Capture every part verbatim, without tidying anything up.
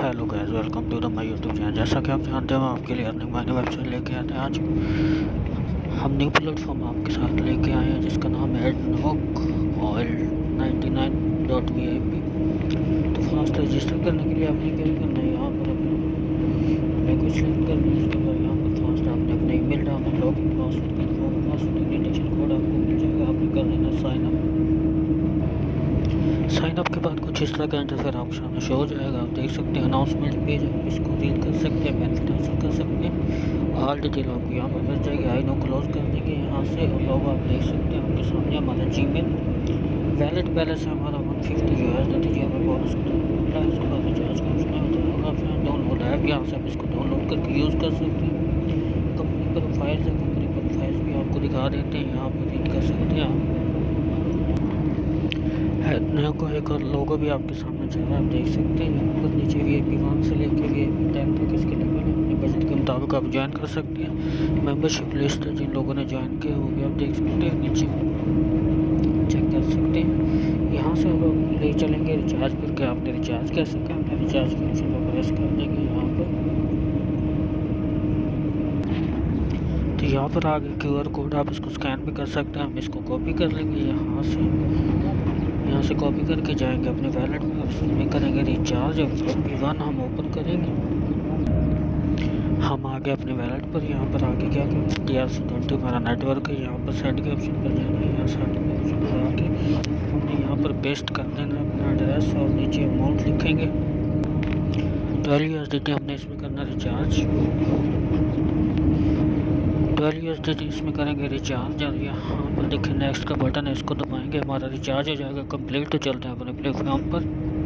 Hello guys, welcome to the my YouTube channel. जैसा कि आप जानते हैं, हम आपके लिए अर्निंग मनी वेबसाइट लेके आते हैं। आज हम न्यू प्लेटफॉर्म आपके साथ लेके आए हैं जिसका नाम है ADNOC oil ninety nine dot V I P. तो फास्ट रजिस्टर करने के लिए आपने क्या करना है, यहाँ पर अपना कुछ सेलेक्ट करना है। उसके बाद यहाँ पर फास्ट आपने अपना ईमेल डालना, login password confirm password invitation code आपको मिल जाएगा। आपने कर लेना साइन अप। साइन अप के बाद कुछ इस तरह का इंटरफेयर आपके सामने शो हो जाएगा। आप देख सकते हैं अनाउंसमेंट पेज, आप इसको रीड कर सकते हैं, बेनिफिट हासिल कर सकते हैं। ऑल डिटेल आपको यहाँ पर मिल जाएगी। आई नो क्लोज कर देंगे यहाँ से। और लोग आप देख सकते हैं आपके सामने हमारा जी मेल वैलेट बैलेंस है हमारा वन फिफ्टी जो है नतीजे हमें बोनस मिला है। उसके बाद रिचार्ज का ऑप्शन है, डाउनलोड ऐप, यहाँ से आप इसको डाउनलोड करके यूज़ कर सकते हैं। कंपनी प्रोफाइल्स है, कंपनी प्रोफाइल्स भी आपको दिखा देते हैं, यहाँ पर रीड कर सकते हैं आप। को एक और लोगो भी आपके सामने चल रहा है, आप देख सकते हैं। यहाँ पर नीचे वी आई पी वन से लेकर वी आई पी टेन तक इसके लेवल है। अपने बजट के मुताबिक आप ज्वाइन कर सकते हैं। मेंबरशिप लिस्ट है, जिन लोगों ने ज्वाइन किया वो भी आप देख सकते हैं, नीचे चेक कर सकते हैं। यहाँ से आप ले चलेंगे रिचार्ज करके। आपने रिचार्ज कैसे करना है, रिचार्ज के ऑप्शन पर प्रेस कर देंगे यहाँ पर। तो यहाँ पर आगे क्यू आर कोड आप इसको स्कैन भी कर सकते हैं। हम इसको कॉपी कर लेंगे यहाँ से। यहाँ से कॉपी करके जाएंगे अपने वैलेट में, उसमें करेंगे रिचार्ज। और पी वन हम ओपन करेंगे। हम आगे अपने वैलेट पर, यहाँ पर आगे क्या करेंगे, टी आर सी ट्वेंटी हमारा नेटवर्क है। यहाँ पर सेट के ऑप्शन पर जाना है। यहाँ सेट के ऑप्शन पर आके हमने यहाँ पर पेस्ट कर देना अपना एड्रेस और नीचे अमाउंट लिखेंगे twelve U S D T. हमने इसमें करना recharge twelve U S D T इसमें करेंगे रिचार्ज। और यहाँ पर देखिए नेक्स्ट का बटन है, इसको दबाएंगे, हमारा रिचार्ज हो जाएगा कंप्लीट। तो चलते हैं अपने प्लेटफॉर्म पर।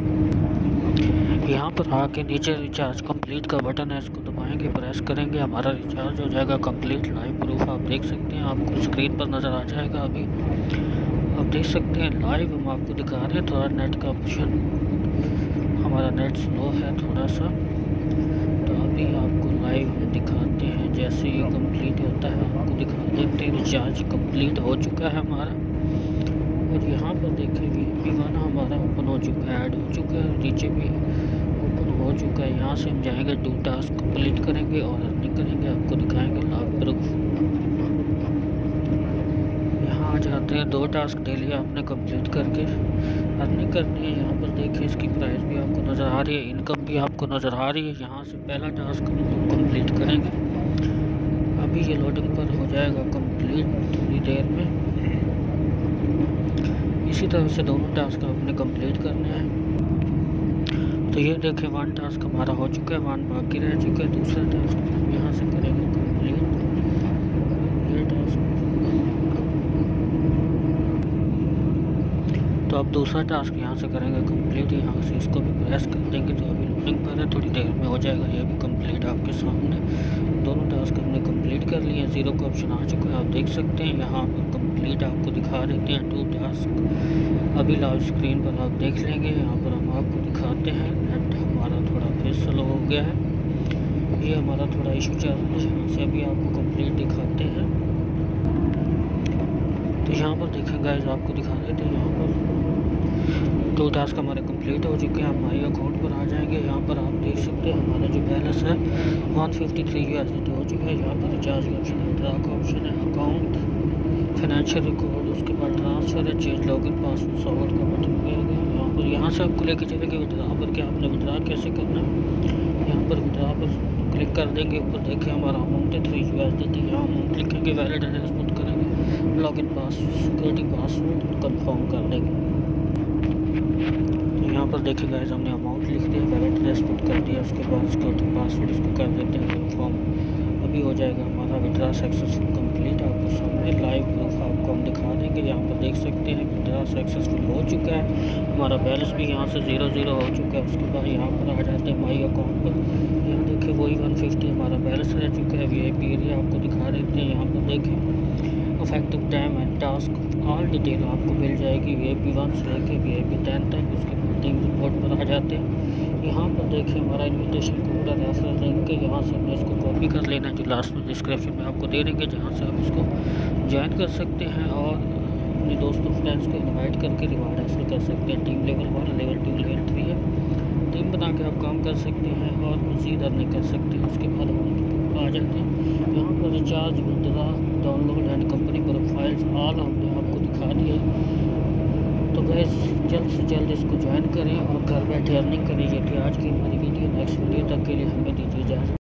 यहाँ पर आके नीचे रिचार्ज कंप्लीट का बटन है, इसको दबाएंगे, प्रेस करेंगे, हमारा रिचार्ज हो जाएगा कंप्लीट। लाइव प्रूफ आप देख सकते हैं, आपको स्क्रीन पर नज़र आ जाएगा। अभी आप देख सकते हैं लाइव हम आपको दिखा रहे हैं। थोड़ा नेट का ऑप्शन, हमारा नेट स्लो है थोड़ा सा, तो अभी आपको लाइव हम दिखाते हैं। जैसे ये कंप्लीट होता है आपको दिखा देते हैं। रिचार्ज कंप्लीट हो चुका है हमारा। और यहाँ पर देखेंगे पी वन हमारा ओपन हो चुका है, ऐड हो चुका है, नीचे भी ओपन हो चुका है। यहाँ से हम जाएंगे, दो टास्क कंप्लीट करेंगे और अर्निंग करेंगे, आपको दिखाएंगे लाइव प्रूफ। यहाँ आ जाते हैं, दो टास्क डेली आपने कंप्लीट करके अर्निंग करनी है। यहाँ पर देखिए इसकी प्राइस भी आपको नज़र आ रही है, इनकम भी आपको नज़र आ रही है। यहाँ से पहला टास्क हम कंप्लीट करेंगे। अभी ये लोडिंग पर हो जाएगा कंप्लीट थोड़ी देर में। इसी तरह से दोनों टास्क आपने कंप्लीट करने हैं। तो ये देखें वन टास्क हमारा हो चुका है, वन बाकी रह चुका है। दूसरा टास्क हम यहाँ से करेंगे कंप्लीट। ये टास्क तो अब दूसरा टास्क यहाँ से करेंगे कंप्लीट। यहाँ से इसको भी प्रेस कर देंगे, तो अभी लोडिंग पर है, थोड़ी देर में हो जाएगा ये भी कंप्लीट आपके सामने। दोनों टास्क हमने कंप्लीट कर लिए हैं, ज़ीरो का ऑप्शन आ चुका है, आप देख सकते हैं। यहाँ पर कंप्लीट आपको दिखा देते हैं टू टास्क। अभी लाइव स्क्रीन पर आप देख लेंगे, यहाँ पर हम आपको दिखाते हैं। नेट हमारा थोड़ा फिर स्लो हो गया है, ये हमारा थोड़ा इशू चल रहा है। यहाँ से अभी आपको कंप्लीट दिखाते हैं। तो यहाँ पर देखें गाइस, आपको दिखा देते हैं। यहाँ पर दो टास्क हमारे कंप्लीट हो चुके हैं। हम माई अकाउंट पर आ जाएंगे। यहाँ पर आप देख सकते हैं हमारा जो बैलेंस है one fifty three U S D T हो चुका है। यहाँ पर रिचार्ज का ऑप्शन है, ड्रा का ऑप्शन है, अकाउंट, फाइनेंशियल रिकॉर्ड, उसके बाद ट्रांसफर है, चेंज लॉगिन पासवर्ड सॉवर्ड का बटन मिलेगा। यहाँ पर यहाँ से आपको लेके चलेंगे विड्रा पर, क्या आपने विड्रा कैसे करना है। यहाँ पर विड्रा पर क्लिक कर देंगे, ऊपर देखिए हमारा अमाउंट है three U S D T. यहाँ अमाउंट लिखेंगे, वैलिड एड्रेस पुट करेंगे, login password security password confirm कर देंगे। तो यहाँ पर देखिए गाइस, हमने अमाउंट लिख दिया, वैलेट एड्रेस पुट कर दिया, उसके बाद सिक्योरिटी पासवर्ड इसको कर देते हैं कन्फर्म। अभी हो जाएगा हमारा विड्रा सक्सेसफुल कंप्लीट। आपको सामने लाइव प्रूफ आपको हम दिखा देंगे। यहाँ पर देख सकते हैं विड्रा सक्सेसफुल हो चुका है, हमारा बैलेंस भी यहाँ से ज़ीरो ज़ीरो हो चुका है। उसके बाद यहाँ पर आ जाते हैं माई अकाउंट पर। यहाँ देखिए वही वन फिफ्टी हमारा बैलेंस रह चुका है। वी आई पी एरिया आपको दिखा देते हैं। यहाँ पर देखें effective time and task all detail आपको मिल जाएगी, वी आई पी वन से लेके वी आई पी टेन तक। उसके बाद टीम रिपोर्ट पर आ जाते हैं। यहाँ पर देखिए हमारा इन्विटेशन कोड है, रेफरल लिंक के, यहाँ से हमने इसको कॉपी कर लेना है, जो लास्ट में डिस्क्रिप्शन में आपको दे देंगे, जहाँ से आप इसको ज्वाइन कर सकते हैं और अपने दोस्तों फ्रेंड्स को इन्वाइट करके रिवार्ड हासिल कर सकते हैं। Team level one, level two, level three है। टीम बना के आप काम कर सकते हैं और मज़ीद अर्निंग कर सकते हैं। उसके बाद हम आ जाते हैं यहाँ पर रिचार्ज, मुद्रा, download and company profiles all हमने आपको दिखा दिया। तो गैस जल्द से जल्द इसको ज्वाइन करें और घर बैठे अर्निंग करें। ये थी आज की हमारी वीडियो। नेक्स्ट वीडियो तक के लिए हमें दीजिए इजाज़त।